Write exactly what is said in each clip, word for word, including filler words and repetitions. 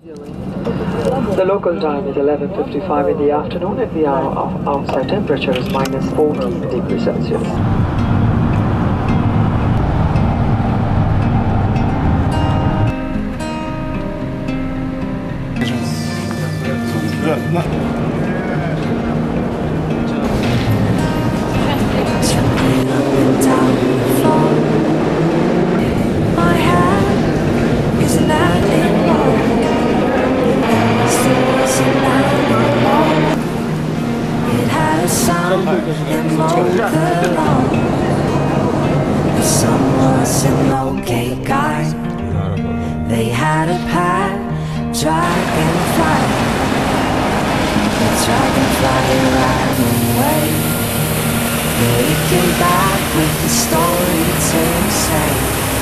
The local time is eleven fifty-five in the afternoon and the hour of outside temperature is minus fourteen degrees Celsius. The sun was an okay guy. They had a pet dragonfly. The dragonfly ran away. They came back with the story to say.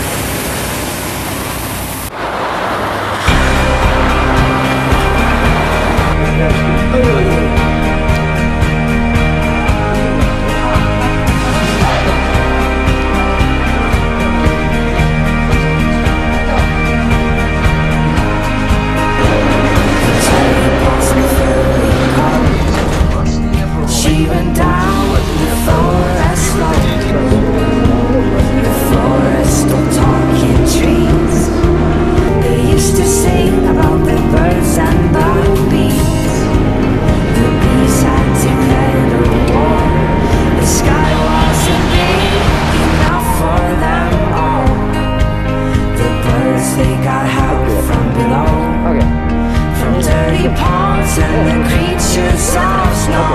And the creatures of snow.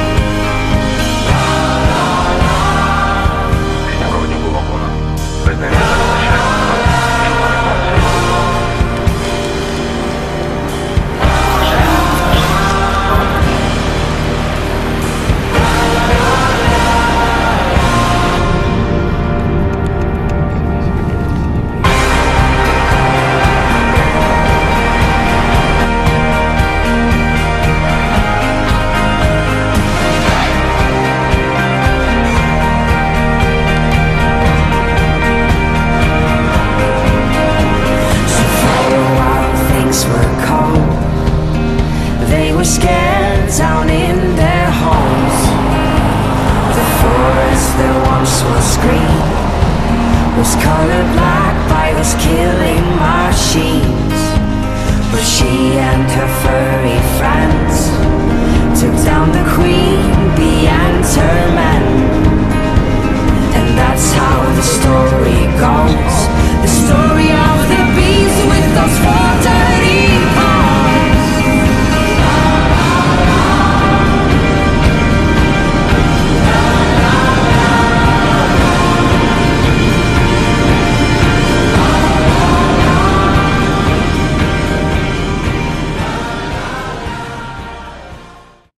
Scared down in their homes. The forest that once was green was colored black by those killing minds.